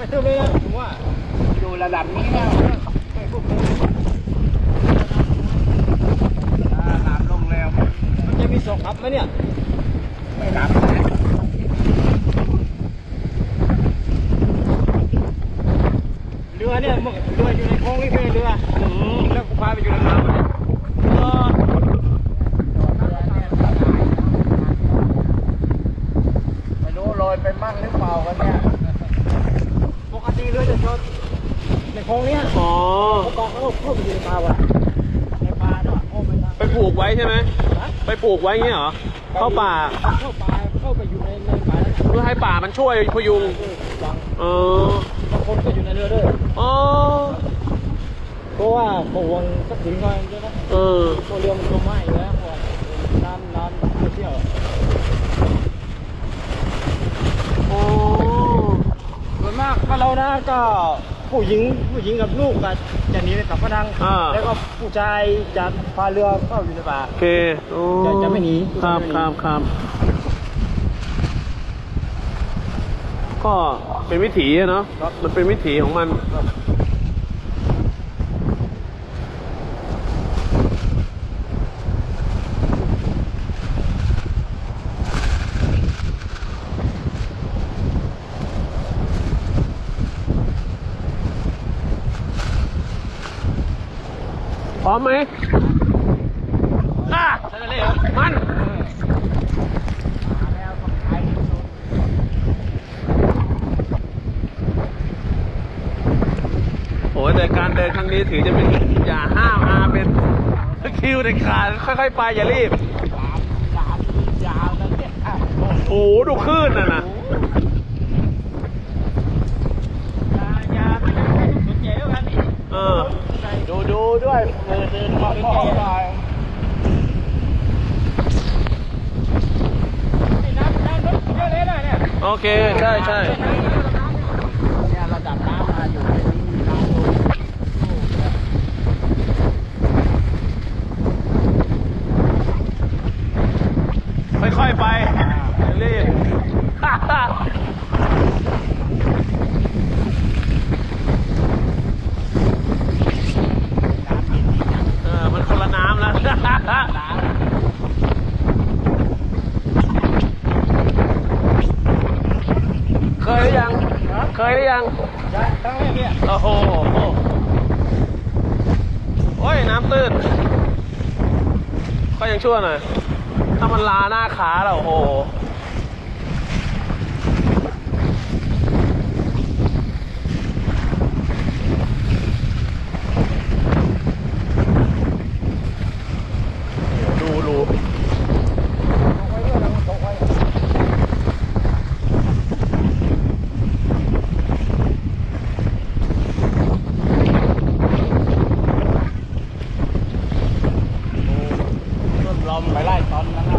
เท่าเลยนะผมว่าอยู่ระดับนี้แล้วน้ำลงแล้วมันจะมี2 อัพไหมเนี่ยไม่รับเรือเนี่ยเรืออยู่ในคลองนี่เป็นเรือแล้วกูพาไปอยู่ในน้ำไม่รู้ลอยไปบ้างหรือเปล่ากันเนี่ยปกติเรือจะจอดในคลองเนี้ยอ๋อเขาเข้าไปอยู่ในป่าว่ะในป่าเนาะไปปลูกไว้ใช่ไหมไปปลูกไว้เงี้ยเหรอเข้าป่าเข้าไปอยู่ในป่าเพื่อให้ป่ามันช่วยพยุงบางคนก็อยู่ในเรือด้วยเพราะว่าเขาวงสักถึงหน่อยใช่ไหมตัวเรือมันจมไหม้อยู่แล้วน้ำเที่ยวส่วนมากถ้าเรานะก็ผู้หญิงกับลูกก็จะหนีไปกับพนังแล้วก็ผู้ชายจะพาเรือเข้าอยู่ในป่าโอเคจะไม่หนีครับก็เป็นวิถีเนาะมันเป็นวิถีของมันพร้อมไหมใช่เลยเหรอมันโอ้แต่การเดินครั้งนี้ถือจะเป็นอย่าห้ามเป็นคิวเด็ดขาดค่อยๆไปอย่ารีบยาวแล้วเนี่ยโอ้ดูคลื่นน่ะนะดูด้วยเดินมาพ่อไปโอเคใช่เนี่ยระดับน้ำมาอยู่ในนี้ค่อยๆไปรีบมันคนละน้ำแล้วเคยหรือยังครั้งแรกเนี่ยโอ้โหโอ้ยน้ำตื้นก็ยังชั่วหน่อยถ้ามันลาหน้าขาแล้วโอ้โหดูลมไปไล่ตอนนั้น